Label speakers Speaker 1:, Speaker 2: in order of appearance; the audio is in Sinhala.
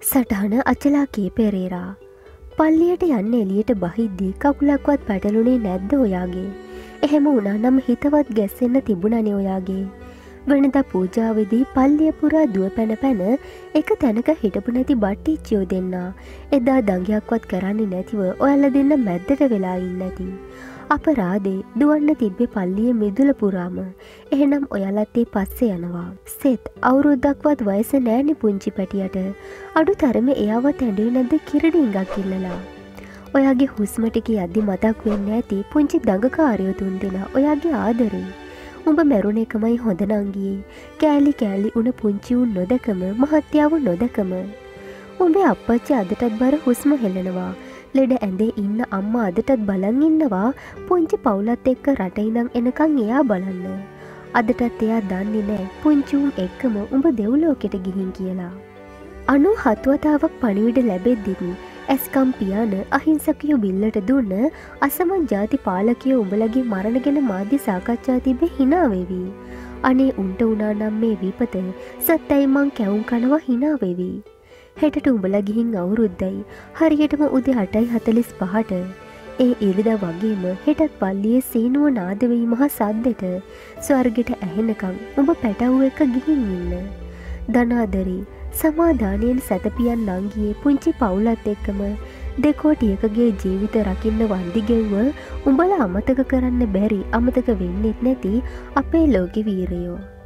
Speaker 1: සටහන අචලා කේ පෙරේරා. පල්ලියට යන්න එළියට බහිද්දී කකුලක්වත් පැටලුනේ නැද්ද ඔයාගේ? එහෙම වුණා නම් හිතවත් ගැස්සෙන්න තිබුණනේ ඔයාගේ. වෙනදා පූජාවේදී පල්ලිය පුරා දුව පැන පැන එක තැනක හිටපු නැති බට්ටිච්චියෝ දෙන්නා එදා දඟයක්වත් කරන්නේ නැතිව ඔයාලා දෙන්න මැද්දට වෙලා ඉන්නේ නැති. අපරාදේ දුවන්න තිබ්බේ පල්ලියේ මිදුල පුරාම. එහෙනම් ඔයාලත් ඒ පස්සේ යනවා. සෙත් අවුරුද්දක්වත් වයස නෑනේ පුංචි පැටියට. අඩු තරමේ එයාවත් ඇඬුවේ නැද්ද කිරිඩිංගක් ඉල්ලලා? ඔයාගේ හුස්ම ටික යද්දි මතක් වෙන්නේ නැති පුංචි දඟකාරයෝ තුන්දෙනා ඔයාගේ ආදරේ. උඹ මැරුණ එකමයි හොඳ නංගියේ. කෑලි කෑලි උන පුංචි උන් නොදකම මහත්යාව නොදකම. උඹේ අප්පච්චි අදටත් බර හුස්ම හෙලනවා. ලෙඩ ඇඳේ ඉන්න අම්මා අදටත් බලන් ඉන්නවා පුංචි පවුලත් එක්ක රට ඉඳන් එනකන් එයා බලන්න. අදටත් එයා දන්නේ නෑ පුංචි උන් එක්කම උඹ දෙව්ලෝකෙට ගිහින් කියලා. 97 වතාවක් පණිවිඩ ලැබෙද්දිත් ඇස්කම් පියාන අහිංසකයෝ බිල්ලට දුන්න අසමන් ජාති පාලකයෝ උඹලගේ මරණ ගැන මාධ්‍ය සාකච්ඡා තිබ්බේ hina වෙවි. අනේ උන්ට උනා නම් මේ විපත සත්තයි මං කැවුම් කනවා hina වෙවි. හෙටට උඹලා ගිහින් අවුරුද්දයි හරියටම උදේ 8:45ට ඒ ඉරිදා වගේම හෙටත් පල්ලියේ සීනුව නාද වෙයි මහ සද්දෙට ස්වර්ගෙට ඇහෙනකම් උඹ පැටවු එක ගිහින් ඉන්න. ධනාදරි සමාදානයෙන් සැතපියන් නංගියේ පුංචි පවුලත් එක්කම දෙකෝටියකගේ ජීවිත රකින්න වන්දි ගෙව්ව උඹලා අමතක කරන්න බැරි අමතක වෙන්නෙත් නැති අපේ ලෝකෙ වීරයෝ.